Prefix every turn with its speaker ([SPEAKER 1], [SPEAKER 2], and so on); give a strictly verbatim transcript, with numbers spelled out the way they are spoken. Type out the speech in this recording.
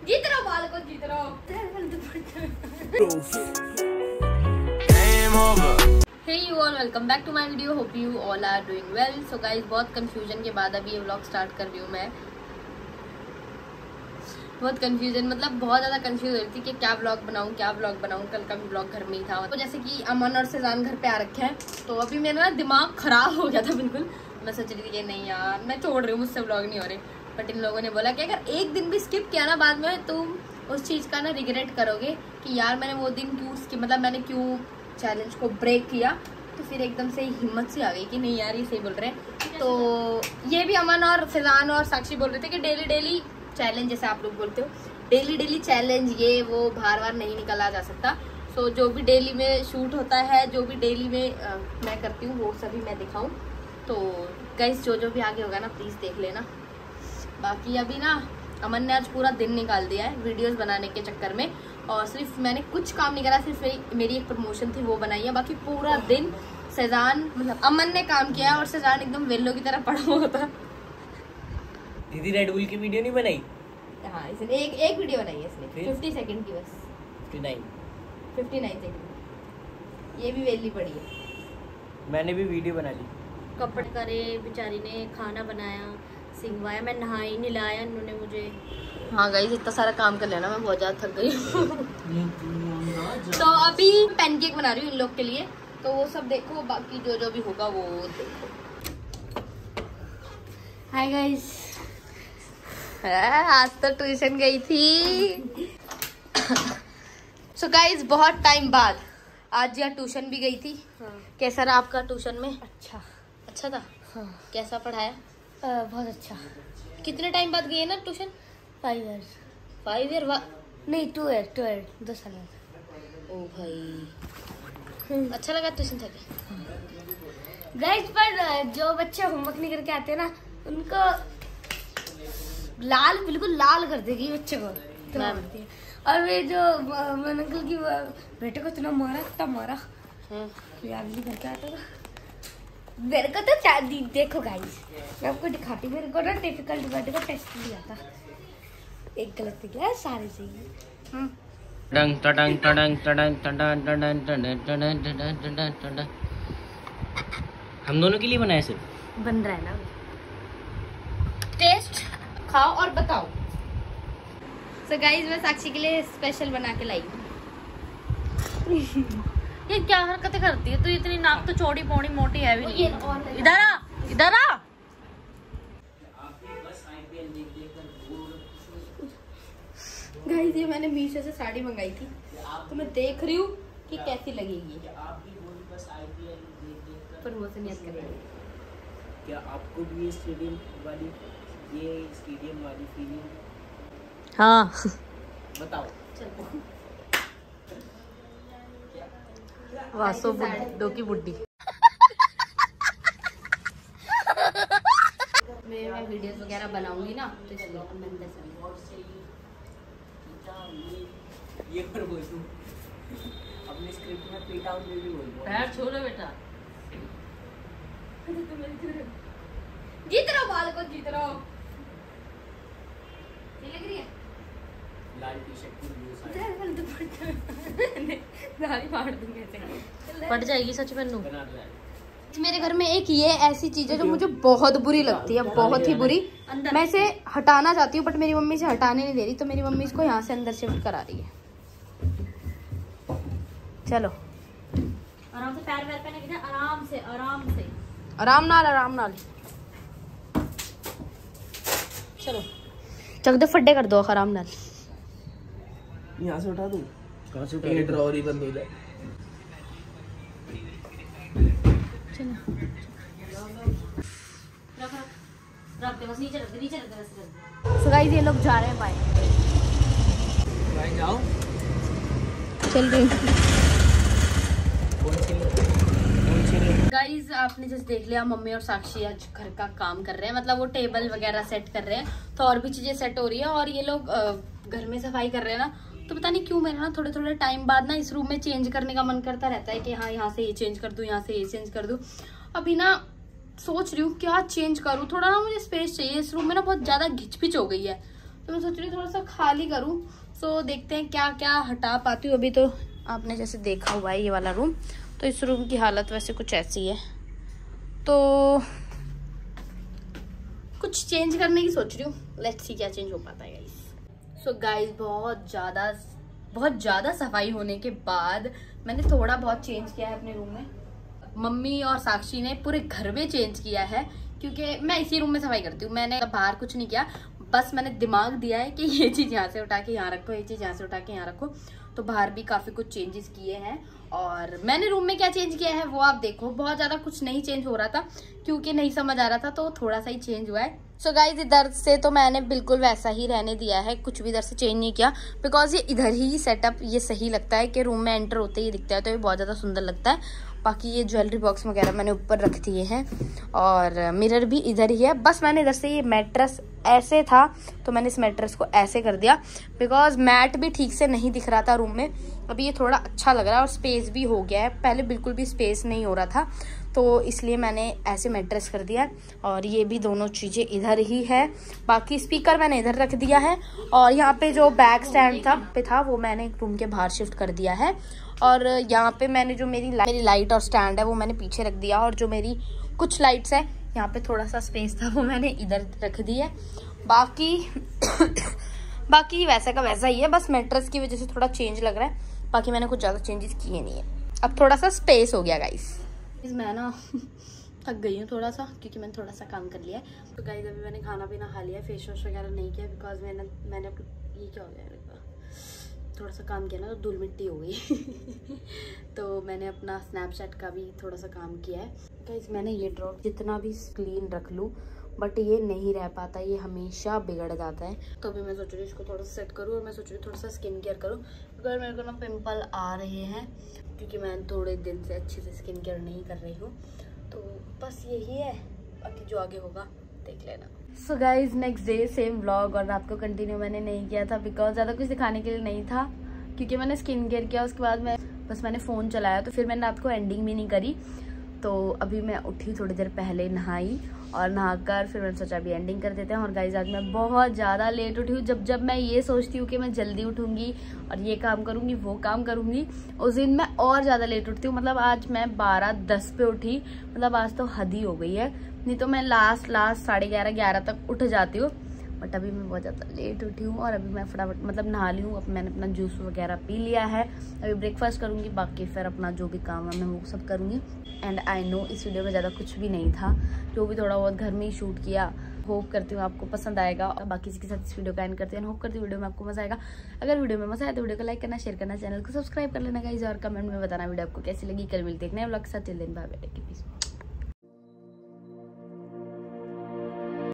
[SPEAKER 1] जीत रहो बाल को, जीत रहो। Hey you all, welcome back to my video. Hope you all are doing well. So guys, बहुत कंफ्यूजन के बाद अभी ये व्लॉग स्टार्ट कर रही हूँ मैं। बहुत कंफ्यूजन, मतलब बहुत ज़्यादा कंफ्यूज हो रही थी कि क्या व्लॉग बनाऊँ, क्या व्लॉग बनाऊँ। कल का भी व्लॉग घर में ही था, तो जैसे कि अमन और सेजान घर पे आ रखे हैं, तो अभी मेरा ना दिमाग खराब हो गया था बिल्कुल। मैं सोच रही थी कि नहीं यार, मैं छोड़ रही हूँ, मुझसे व्लॉग नहीं हो रहे। बट इन लोगों ने बोला कि अगर एक दिन भी स्किप किया ना, बाद में तुम उस चीज़ का ना रिग्रेट करोगे कि यार मैंने वो दिन क्यों स्किप, मतलब मैंने क्यों चैलेंज को ब्रेक किया। तो फिर एकदम से हिम्मत सी आ गई कि नहीं यार, ये सही बोल रहे हैं। तो ये भी अमन और फैजान और साक्षी बोल रहे थे कि डेली डेली चैलेंज, जैसे आप लोग बोलते हो डेली डेली चैलेंज, ये वो बार बार नहीं निकाला जा सकता। सो so, जो भी डेली में शूट होता है, जो भी डेली में आ, मैं करती हूँ, वो सभी मैं दिखाऊँ। तो गाइस, जो जो भी आगे होगा ना, प्लीज़ देख लेना। बाकी अभी ना अमन ने आज पूरा दिन निकाल दिया है वीडियोस बनाने के चक्कर में, और सिर्फ मैंने कुछ काम नहीं करा, सिर्फ मेरी एक प्रमोशन थी वो बनाई है। बाकी पूरा दिन सेजान, मतलब अमन ने काम किया, और सेजान एकदम वेल्लो की तरह पड़ा हुआ था।
[SPEAKER 2] दीदी रेड बुल की वीडियो नहीं बनाई?
[SPEAKER 1] हाँ, इसने एक एक वीडियो बनाई है इसने, फिफ्टी सेकंड की बस।
[SPEAKER 2] Fifty nine
[SPEAKER 1] fifty nine second. ये भी वेली पड़ी है।
[SPEAKER 2] मैंने भी वीडियो बना ली।
[SPEAKER 3] कपड़े करे बेचारी ने, खाना बनाया, सिंगवाया, मैं नहाई नहलाया इन्होंने मुझे।
[SPEAKER 1] हाँ गाइस, इतना सारा काम कर लेना, मैं बहुत ज़्यादा थक गई हूँ। तो अभी पैनकेक बना रही हूँ इन लोग के लिए, तो वो सब देखो, बाकी जो जो भी होगा वो देखो।
[SPEAKER 3] हाय गाइस,
[SPEAKER 1] आज तो ट्यूशन गई थी। सो so गाइस, बहुत टाइम बाद आज यार ट्यूशन भी गई थी।
[SPEAKER 3] हाँ।
[SPEAKER 1] कैसा रहा आपका ट्यूशन में?
[SPEAKER 3] अच्छा
[SPEAKER 1] अच्छा था।
[SPEAKER 3] हाँ।
[SPEAKER 1] कैसा पढ़ाया?
[SPEAKER 3] आ, बहुत अच्छा।
[SPEAKER 1] कितने टाइम बाद गई है ना tuition?
[SPEAKER 3] Five years.
[SPEAKER 1] Five year?
[SPEAKER 3] नहीं, टू ईयर टू ईयर दो साल बाद।
[SPEAKER 1] ओ भाई, अच्छा लगा ट्यूशन जाके?
[SPEAKER 3] गाइस, पर जो बच्चे होमवर्क नहीं करके आते हैं ना, उनको लाल, बिल्कुल लाल कर देगी बच्चे को, इतना मारती है। और वे जो मन अंकल की बेटे को इतना मारा, इतना मारा, याद नहीं करके आता था मेरे को। तो शादी देखो गाइस, मैं आपको दिखाती हूँ। मेरे को ना डिफिकल्ट वर्ड का टेस्ट लिया था, एक गलत निकला, सारे सही।
[SPEAKER 2] टडंग टडंग टडंग टडंग टडंग टडंग टडंग टडंग टडंग टडंग टडंग। हम दोनों के लिए बनाए सिर्फ?
[SPEAKER 3] बन रहा है ना।
[SPEAKER 1] टेस्ट खाओ और बताओ। सो so गाइस, मैं साक्षी के लिए स्पेशल बना के लाई हूँ।
[SPEAKER 3] ये क्या हरकतें करती है तू? इतनी नाक तो चौड़ी पौड़ी मोटी है भी नहीं। इधर आ, इधर आ।
[SPEAKER 1] गाइस, ये मैंने मीशो से साड़ी मंगाई थी, तो मैं देख रही हूँ कि कैसी लगेगी। प्रमोशन याद करेंगे।
[SPEAKER 2] क्या आपको भी ये स्टेडियम वाली ये स्टेडियम वाली फीलिंग?
[SPEAKER 3] हाँ,
[SPEAKER 2] बताओ।
[SPEAKER 1] चलो,
[SPEAKER 3] वासो बुड्ढो की बुड्ढी।
[SPEAKER 1] मैं मैं वीडियोस वगैरह बनाऊंगी ना, तो इसलिए मैं अंदर से
[SPEAKER 2] ये पर बोल तू अपने स्क्रिप्ट में पीट आउट में भी बोल।
[SPEAKER 3] पैर छोड़ो बेटा।
[SPEAKER 1] जीत रहो बाल को, जीत रहो। सही लग रही है?
[SPEAKER 2] लाल टी शर्ट की ब्लू साड़ी
[SPEAKER 1] दाढ़ी फाड़ दूंगी ऐसे।
[SPEAKER 3] पड़ जाएगी सच में नू।
[SPEAKER 2] बना रहा है।
[SPEAKER 1] मेरे घर में एक ये ऐसी चीज है जो मुझे बहुत बुरी लगती है, बहुत ही बुरी। मैं इसे हटाना चाहती हूँ, बट मेरी मम्मी इसे हटाने नहीं दे रही, तो मेरी मम्मी इसको यहाँ से अंदर शिफ्ट करा रही है। चलो
[SPEAKER 3] आराम से पैर पैर पहने, आराम से आराम से,
[SPEAKER 1] आराम नाल आराम नाल। चलो चक दे, फड्डे कर दो आराम नाल।
[SPEAKER 2] यहाँ से उठा दूँ? कहाँ से उठा? ये ड्रॉअर ही बंद हो जाए।
[SPEAKER 3] रख रख रख दे, बस नीचे रख दे, नीचे रख दे, बस रख दे।
[SPEAKER 1] सो गाइस, ये लोग जा रहे हैं बाय
[SPEAKER 2] बाय। जाओ,
[SPEAKER 1] चल रही
[SPEAKER 2] कौन
[SPEAKER 1] गाइस। आपने जैसे देख लिया, मम्मी और साक्षी आज घर का काम कर रहे हैं, मतलब वो टेबल वगैरह सेट कर रहे हैं, तो और भी चीजें सेट हो रही है, और ये लोग घर में सफाई कर रहे हैं ना। तो पता नहीं क्यों मेरा ना थोड़े थोड़े टाइम बाद ना इस रूम में चेंज करने का मन करता रहता है कि हाँ, यहाँ से ये चेंज कर दूँ, यहाँ से ये चेंज कर दूँ। अभी ना सोच रही हूँ क्या चेंज करूँ, थोड़ा ना मुझे स्पेस चाहिए इस रूम में ना, बहुत ज्यादा घिचपिच हो गई है। तो मैं सोच रही हूँ थोड़ा सा खाली करूँ। सो देखते हैं क्या क्या हटा पाती हूँ। अभी तो आपने जैसे देखा हुआ है ये वाला रूम, तो इस रूम की हालत वैसे कुछ ऐसी है, तो कुछ चेंज करने की सोच रही हूँ। लेट्स सी क्या चेंज हो पाता है गाइस। सो गाइस बहुत ज़्यादा बहुत ज़्यादा सफाई होने के बाद मैंने थोड़ा बहुत चेंज किया है अपने रूम में। मम्मी और साक्षी ने पूरे घर में चेंज किया है, क्योंकि मैं इसी रूम में सफाई करती हूँ। मैंने बाहर कुछ नहीं किया, बस मैंने दिमाग दिया है कि ये चीज़ यहाँ से उठा के यहाँ रखो, ये चीज़ यहाँ से उठा के यहाँ रखो। तो बाहर भी काफ़ी कुछ चेंजेस किए हैं। और मैंने रूम में क्या चेंज किया है वो आप देखो। बहुत ज़्यादा कुछ नहीं चेंज हो रहा था, क्योंकि नहीं समझ आ रहा था, तो थोड़ा सा ही चेंज हुआ है। सो so गाइज इधर से तो मैंने बिल्कुल वैसा ही रहने दिया है, कुछ भी इधर से चेंज नहीं किया, बिकॉज ये इधर ही सेटअप ये सही लगता है कि रूम में एंटर होते ही दिखता है, तो ये बहुत ज़्यादा सुंदर लगता है। बाकी ये ज्वेलरी बॉक्स वगैरह मैंने ऊपर रख दिए हैं और मिरर भी इधर ही है। बस मैंने इधर से ये मैट्रेस ऐसे था तो मैंने इस मैट्रेस को ऐसे कर दिया, बिकॉज मैट भी ठीक से नहीं दिख रहा था रूम में। अभी ये थोड़ा अच्छा लग रहा है और स्पेस भी हो गया है, पहले बिल्कुल भी स्पेस नहीं हो रहा था, तो इसलिए मैंने ऐसे मैट्रेस कर दिया है। और ये भी दोनों चीज़ें इधर ही है। बाकी स्पीकर मैंने इधर रख दिया है और यहाँ पे जो बैक स्टैंड था पे था वो मैंने रूम के बाहर शिफ्ट कर दिया है। और यहाँ पे मैंने जो मेरी मेरी लाइट और स्टैंड है वो मैंने पीछे रख दिया, और जो मेरी कुछ लाइट्स है यहाँ पे थोड़ा सा स्पेस था वो मैंने इधर रख दी है। बाकी बाकी वैसा का वैसा ही है, बस मैट्रेस की वजह से थोड़ा चेंज लग रहा है। बाकी मैंने कुछ ज़्यादा चेंजेस किए नहीं है। अब थोड़ा सा स्पेस हो गया गाइस। मैं ना थक गई हूँ थोड़ा सा, क्योंकि मैंने थोड़ा सा काम कर लिया है। तो गाइस अभी मैंने खाना पीना खा लिया, फेस वॉश वगैरह नहीं किया, बिकॉज मैंने मैंने ये क्या हो गया, थोड़ा सा काम किया ना तो धूल मिट्टी हो गई तो मैंने अपना स्नैपचैट का भी थोड़ा सा काम किया है। गाइस मैंने ये ड्रॉर जितना भी क्लीन रख लूँ बट ये नहीं रह पाता, ये हमेशा बिगड़ जाता है। तो अभी मैं सोच रही हूँ इसको थोड़ा सा सेट करूँ, और मैं सोच रही हूँ थोड़ा सा स्किन केयर करूँ, अगर मेरे को ना पिंपल आ रहे हैं, क्योंकि मैं थोड़े दिन से अच्छे से स्किन केयर नहीं कर रही हूँ। तो बस यही है, बाकी जो आगे होगा देख लेना। So guys next day same vlog, और रात को कंटिन्यू मैंने नहीं किया था बिकॉज ज़्यादा कुछ दिखाने के लिए नहीं था, क्योंकि मैंने स्किन केयर किया, उसके बाद मैं बस मैंने फ़ोन चलाया, तो फिर मैंने रात को एंडिंग भी नहीं करी। तो अभी मैं उठी थोड़ी देर पहले, नहाई, और नहाकर फिर मैंने सोचा अभी एंडिंग कर देते हैं। और गाइज आज मैं बहुत ज़्यादा लेट उठी हूँ। जब जब मैं ये सोचती हूँ कि मैं जल्दी उठूँगी और ये काम करूँगी वो काम करूँगी, उस दिन मैं और ज़्यादा लेट उठती हूँ। मतलब आज मैं बारह दस पे उठी, मतलब आज तो हद ही हो गई है। नहीं तो मैं लास्ट लास्ट साढ़े ग्यारह ग्यारह तक उठ जाती हूँ, बट अभी मैं बहुत ज़्यादा लेट उठी हूँ। और अभी मैं फटाफट मतलब नहा ली हूँ, अब मैंने अपना जूस वगैरह पी लिया है, अभी ब्रेकफास्ट करूँगी, बाकी फिर अपना जो भी काम है मैं वो सब करूँगी। एंड आई नो इस वीडियो में ज़्यादा कुछ भी नहीं था, जो भी थोड़ा बहुत घर में ही शूट किया। होप करती हूँ आपको पसंद आएगा, और बाकी इसके साथ इस वीडियो का एंड करते हैं। होप करती हूँ वीडियो में आपको मजा आएगा। अगर वीडियो में मजा आए तो वीडियो को लाइक करना, शेयर करना, चैनल को सब्सक्राइब कर लेना गाइस, और कमेंट में बताना वीडियो आपको कैसी लगी। कल मिलते हैं नए व्लॉग के साथ। Till then bye bye, take care.